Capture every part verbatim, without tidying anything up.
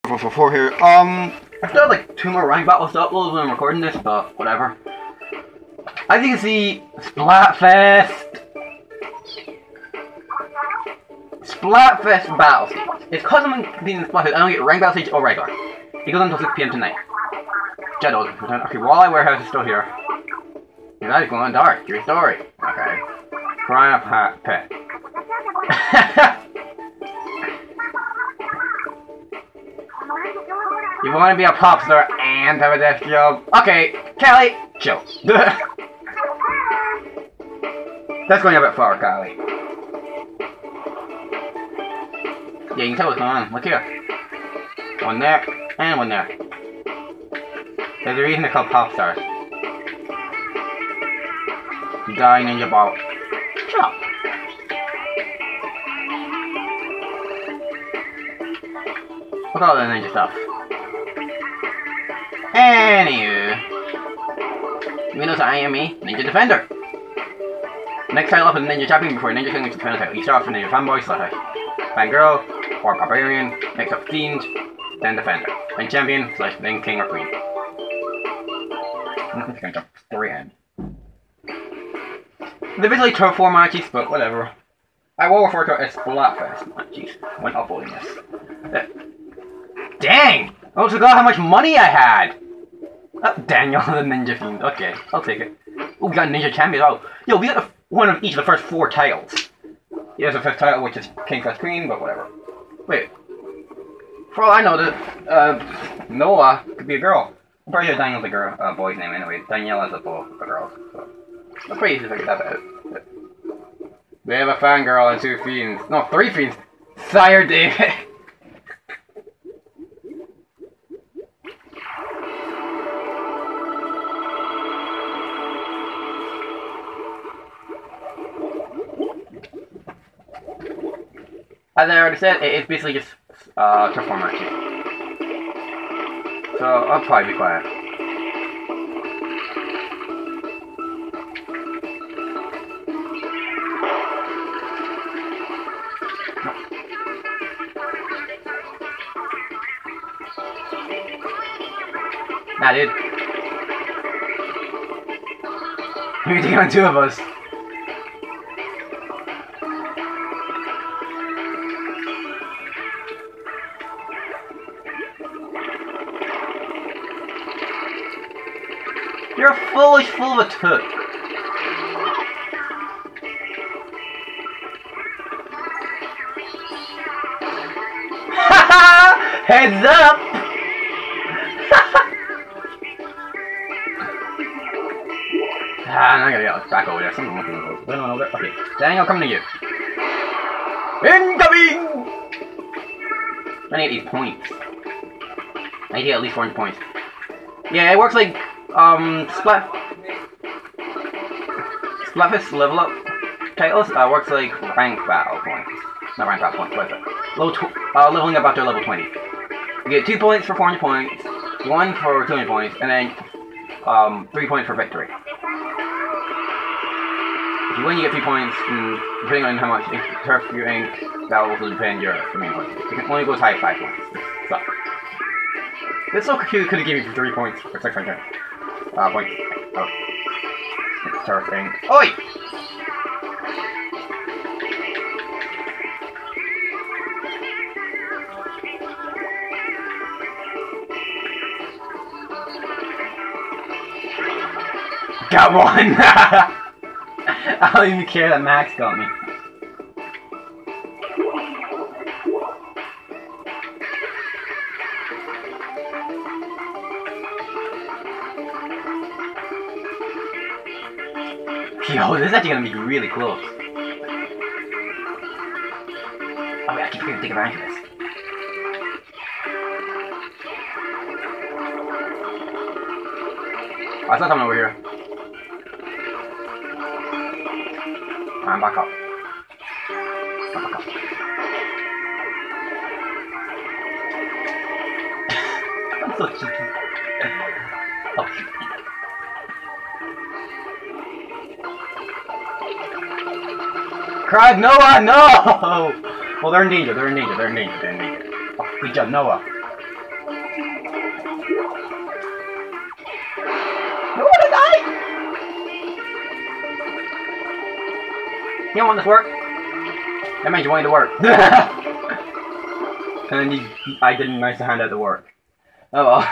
four four four here. Um, I still have like two more rank battles to upload when I'm recording this, but whatever. As you can see, Splatfest. Splatfest battle stage. It's cause I'm completing the Splatfest, I don't get rank battle stage or regular. It goes on until six P M tonight. Shadows. Okay, Walleye Warehouse is still here. Your light is going dark. Your story. Okay. Crying up hot pet. You want to be a pop star and have a desk job? Okay, Callie, chill. That's going a bit far, Callie. Yeah, you can tell what's going on. Look here. One there, and one there. There's a reason they're called pop stars. You die in your ball. Shut up. Look at all the ninja stuff. Anywho, you know, so I am a Ninja Defender. Next title up is Ninja Champion before Ninja King, which is the final title. You start off with Ninja Fanboy, slash Fangirl, or Barbarian, next up Fiend, then Defender, then Champion, slash then King or Queen. I'm going to jump story end. They're basically turf four matches, but whatever. I will refer to it as Splatfest matches when uploading this. Uh, dang! I almost forgot how much money I had! Oh, Daniel the Ninja Fiend. Okay, I'll take it. Oh, we got Ninja Champion. Oh, yo, we got a, one of each of the first four titles. He has a fifth title, which is King slash Queen, but whatever. Wait. For all I know, that uh, Noah could be a girl. I'm pretty sure Daniel's a girl, uh, boy's name anyway. Danielle is a boy, a girl. So. I'm pretty easy to figure that out. We have a fangirl and two fiends. No, three fiends. Sire David. As I already said, it's basically just uh, turf four matches. So I'll probably be quiet. Nah, dude. You're taking on two of us. You're fully full of a toot. Heads up! Ah, now I gotta get back over there. Someone looking over there. over there. Okay, Daniel, coming to you. Incoming! I need these points. I need to get at least four hundred points. Yeah, it works like um Splat Splatfest level up titles. Uh, works like rank battle points. Not rank battle points. What is it? Level tw uh, leveling up after level twenty. You get two points for four hundred points, one for two hundred points, and then um three points for victory. If you win, you get three points, and depending on how much turf you ink, that will depend your main points. You can only go as high as five points. So, this so cute could have given you three points for six hundred uh, points. Oh, turf ink. Oi! Got one! I don't even care that Max got me. Yo, this is actually gonna be really close. Oh wait, I keep forgetting to take advantage of this. Oh, I saw something over here. I'm back up. I'm back up. I'm so cheeky. Oh. Cried Noah, no! Well, they're in danger, they're in danger, they're in danger, they're in danger. Oh, good job, Noah. You don't want this work? That means you wanted to work. And then you, I didn't manage to hand out the work. Oh well.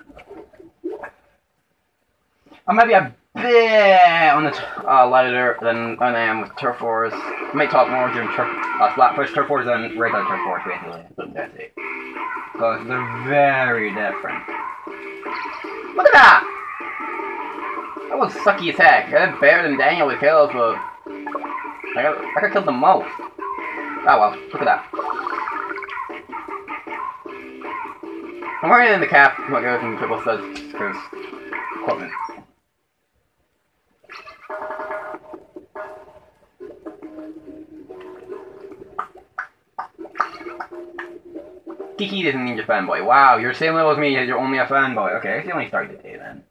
I might be a bit on the t uh, louder than I am with Turf Wars. I might talk more during Turf uh, Splatfest Turf Wars than regular Turf Wars, basically. That's it. Because they're very different. Look at that! That was sucky attack. I had better than Daniel with kills, but I got I could kill the most. Oh well, look at that. I'm wearing in the cap, what goes in triple studs, because equipment. Kiki doesn't need your fanboy. Wow, you're same level as me as you're only a fanboy. Okay, I guess you only started the day then.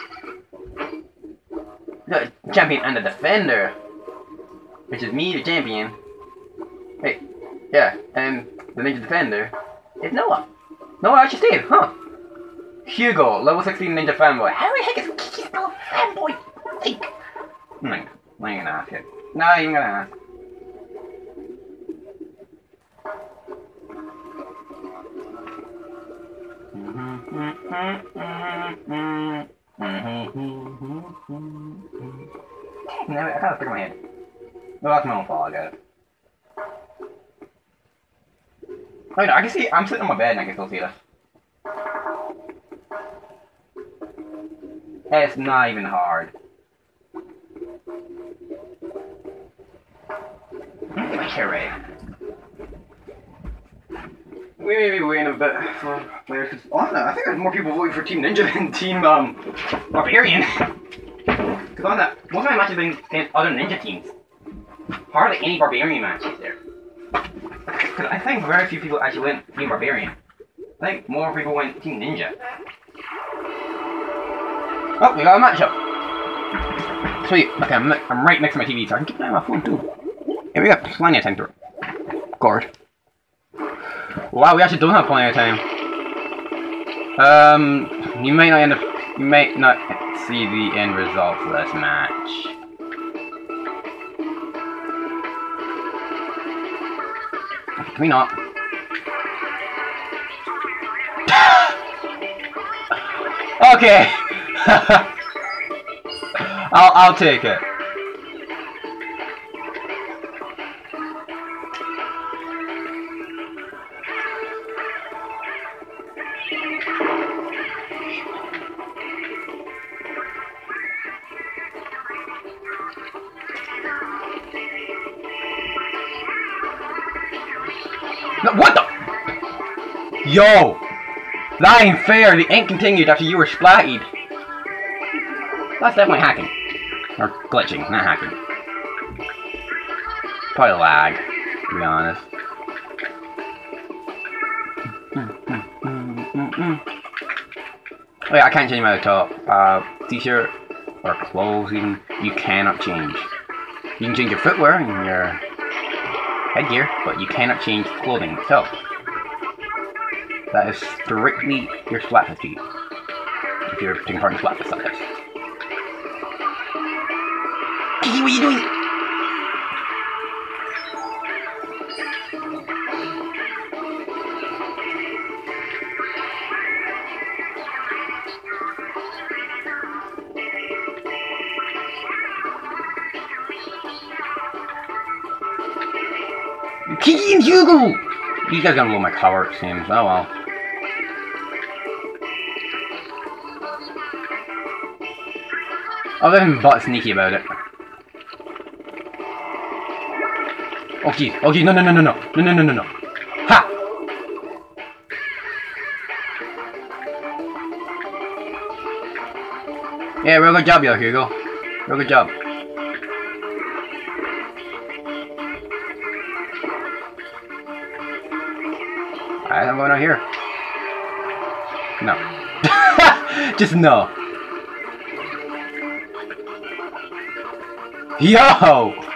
The champion and the defender, which is me, the champion. Hey, yeah, and the ninja defender is Noah. Noah actually stayed, huh? Hugo, level sixteen ninja fanboy. How the heck is Kiki still a fanboy? Like, I'm not, I'm not gonna ask it. Not even gonna ask. No, I gotta stick my head. No, that's my own fault, I got it. Oh, no, I can see, I'm sitting on my bed and I can still see this. It's not even hard. Let me get my chair ready. We may be waiting a bit for players. Oh no, I think there's more people voting for Team Ninja than Team um, Barbarian. Because on that, most of my matches have been against other Ninja teams. Hardly any Barbarian matches there. Because I think very few people actually went Team Barbarian. I think more people went Team Ninja. Oh, we got a matchup. Sweet. Okay, I'm, I'm right next to my T V, so I can keep an eye on my phone too. Yeah, we got plenty of time to record. Wow, we actually don't have plenty of time. Um, you might not end up, you might not see the end result for this match. Can we not? Okay. I'll I'll take it. No, what the? Yo! That ain't fair. The ink continued after you were splatted. That's definitely hacking. Or glitching, not hacking. Probably lag, to be honest. Oh yeah, I can't change my top. Uh, t-shirt or clothes even, you cannot change. You can change your footwear and your headgear, but you cannot change clothing itself. That is strictly your Splatfest feed. If you're taking part in Splatfest, that is. Kiki, what are you doing? Kiki and Hugo! These guys gonna blow my cover, it seems. Oh well. Oh, they're even butt sneaky about it. Oh geez, oh geez, no no no no no no no no no no. Ha! Yeah, real good job, yo, Hugo. Real good job. Alright, I'm going out here. No. Just no. Yo!